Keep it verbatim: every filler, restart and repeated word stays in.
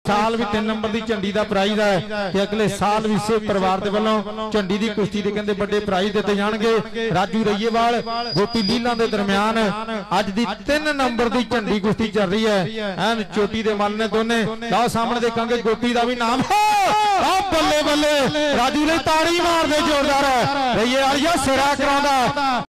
साल भी तीन नंबर की झंडी का प्राइज है कि अगले साल भी सेव परिवार के वालों झंडी की कुश्ती के कहते बड़े प्राइज दिते जाणगे। राजू रईएवाल गोपी लीला के दरम्यान अज की तीन नंबर की झंडी कुश्ती चल रही है। एन चोटी के मल ने दोने लो सामने देखेंगे गोपी का भी नाम बल्ले बल्ले राजू ने ताड़ी मार दे जोरदार रईएवाल सिरा करांदा।